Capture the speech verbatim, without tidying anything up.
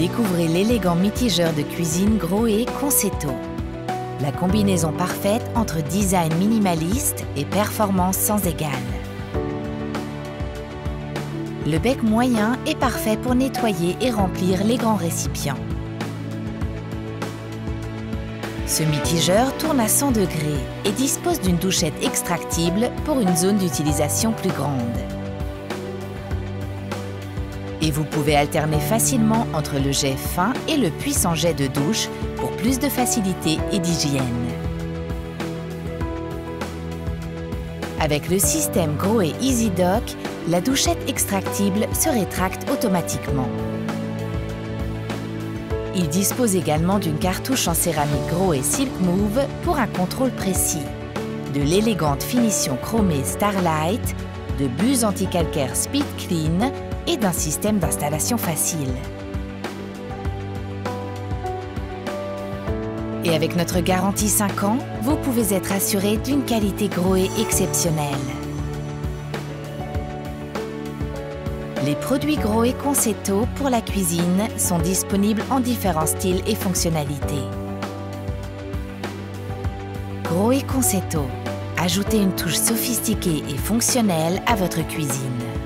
Découvrez l'élégant mitigeur de cuisine Grohe Concetto. La combinaison parfaite entre design minimaliste et performance sans égale. Le bec moyen est parfait pour nettoyer et remplir les grands récipients. Ce mitigeur tourne à cent degrés et dispose d'une douchette extractible pour une zone d'utilisation plus grande. Et vous pouvez alterner facilement entre le jet fin et le puissant jet de douche pour plus de facilité et d'hygiène. Avec le système Grohe Easy Dock, la douchette extractible se rétracte automatiquement. Il dispose également d'une cartouche en céramique Grohe Silk Move pour un contrôle précis, de l'élégante finition chromée Starlight, de buses anti-calcaire Speed Clean et d'un système d'installation facile. Et avec notre garantie cinq ans, vous pouvez être assuré d'une qualité Grohe exceptionnelle. Les produits Grohe Concetto pour la cuisine sont disponibles en différents styles et fonctionnalités. Grohe Concetto, ajoutez une touche sophistiquée et fonctionnelle à votre cuisine.